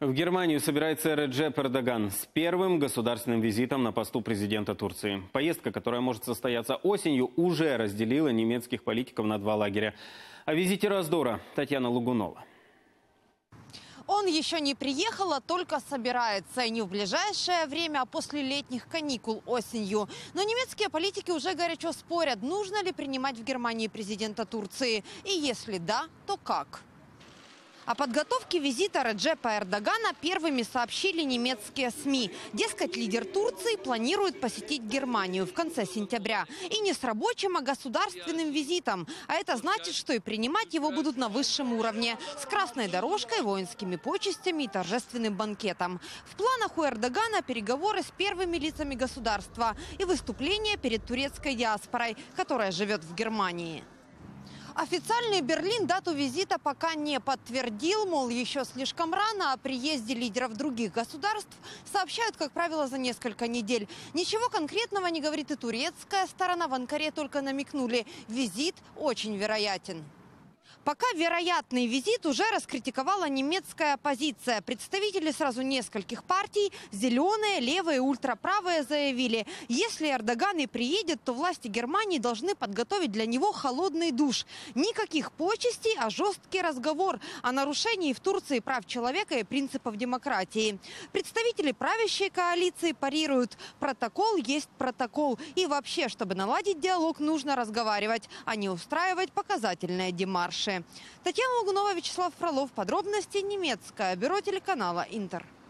В Германию собирается Реджеп Эрдоган с первым государственным визитом на посту президента Турции. Поездка, которая может состояться осенью, уже разделила немецких политиков на два лагеря. О визите раздора Татьяна Лугунова. Он еще не приехал, а только собирается. И не в ближайшее время, а после летних каникул осенью. Но немецкие политики уже горячо спорят, нужно ли принимать в Германии президента Турции. И если да, то как? О подготовке визита Реджепа Эрдогана первыми сообщили немецкие СМИ. Дескать, лидер Турции планирует посетить Германию в конце сентября. И не с рабочим, а государственным визитом. А это значит, что и принимать его будут на высшем уровне. С красной дорожкой, воинскими почестями и торжественным банкетом. В планах у Эрдогана переговоры с первыми лицами государства и выступления перед турецкой диаспорой, которая живет в Германии. Официальный Берлин дату визита пока не подтвердил, мол, еще слишком рано. О приезде лидеров других государств сообщают, как правило, за несколько недель. Ничего конкретного не говорит и турецкая сторона. В Анкаре только намекнули, визит очень вероятен. Пока вероятный визит уже раскритиковала немецкая оппозиция. Представители сразу нескольких партий, зеленые, левые, ультраправые, заявили, если Эрдоган и приедет, то власти Германии должны подготовить для него холодный душ. Никаких почестей, а жесткий разговор о нарушении в Турции прав человека и принципов демократии. Представители правящей коалиции парируют, протокол есть протокол. И вообще, чтобы наладить диалог, нужно разговаривать, а не устраивать показательные демарши. Татьяна Лугунова, Вячеслав Фролов. Подробности немецкое бюро телеканала «Интер».